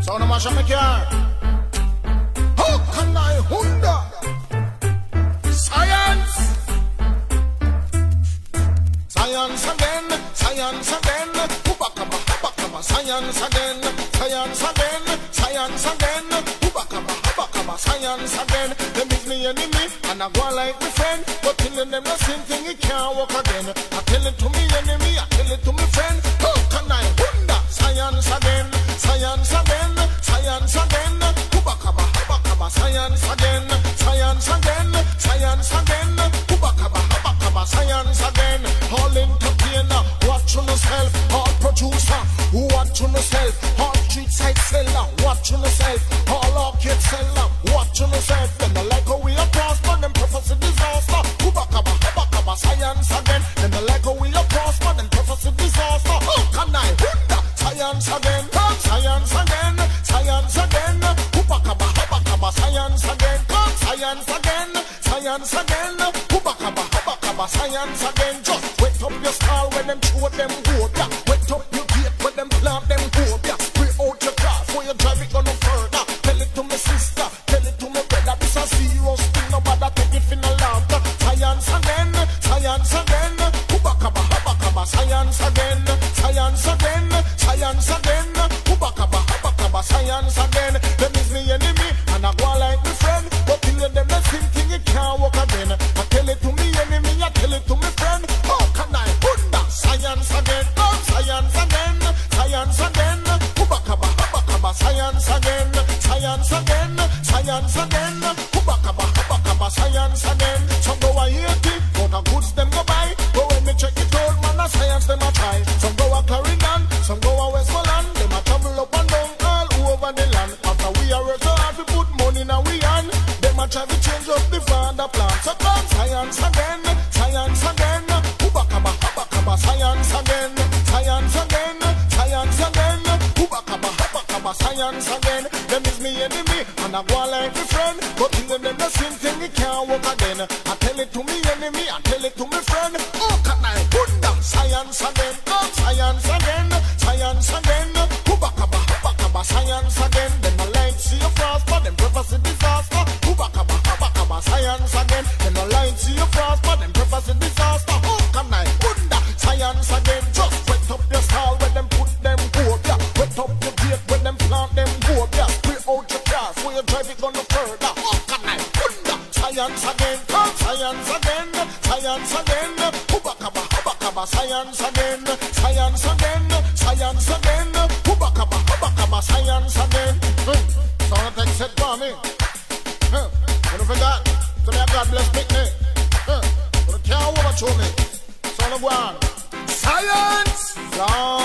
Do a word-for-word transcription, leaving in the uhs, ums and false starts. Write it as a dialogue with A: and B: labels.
A: So no mash up my car. How can I wonder? Science. Science again, science again. Hubakaba, hubakaba, science again, science again, science again. Hubakaba, hubakaba, science again. Them is me enemy, and I go like my friend. But telling them the same thing, it can't work again. I tell it to me enemy, I tell it to my friend. How can I wonder? Science again, science again, science again. Hubakaba, hubakaba, science again, science again, science again. Hubakaba, hubakaba, science again. All entertainer, watch on yourself. All producer, watch on yourself. All street side seller, watch on yourself. All arcade seller, watch on yourself. Them no like how we are prosper, them prophecy disaster. Hubakaba, hubakaba, science again. Them no like how we are prosper, them prophecy disaster. How can I wonder? Science again, science again, science again. Hubakaba, hubakaba, science again, science again, science again. Hubakaba, hubakaba, science again. Just wet up your style when them show them go. Yeah, wet up your gate when them plant them go. Yeah, spray out your car before you drive it on no further. Tell it to my sister, tell it to my brother. This a serious thing, nobody take it in a laughter. Science again, science again. Hubakaba, hubakaba, science again, science again, science again. Hubakaba, hubakaba, science again. Them is me enemy, and I go like my friend. But till them the same thing, it can't work again. I tell it to me enemy, I tell it to my friend. How can I wonder? Science again, oh, science again, science again. Hubakaba, hubakaba, science again, science again, science again. Hubakaba, hubakaba, science again. Some go a hate it, but the goods them go buy. But when me check it out, man, the science them a try. Some go a Clarendon, some go a Westmoreland. Them a travel up and down all over the land. After we are work so hard to put money in we hand. Them a try to change up the father plan. So come science again, science again. Hubakaba, hubakaba, science again, science again, science again. Hubakaba, hubakaba, science again. Them is me enemy, and I go like my friend. But till them the same thing, it can't work again. I tell it to me enemy, I tell it to my friend. Oh, can I wonder? Science again, oh, science again, science again. Hubakaba, hubakaba, science again. Them no like see you prosper, them prophecy disaster. Hubakaba, hubakaba, science again. Them no like see you prosper, them prophecy disaster. Oh, can I wonder? Science again. Just wet up your stall when them put them go. Yeah, wet up your gate when them plant them go. Yeah, spray out your car so you drive it on the further. Oh, can I wonder? Science again, science again, science again. Hubakaba, hubakaba, science again, science again, science again. Hubakaba, hubakaba, science again. Hmm. So I take set for me. Huh. You don't forget. So me a God bless me. Huh. But I can't overthrow me. So I go on. Science. Lord.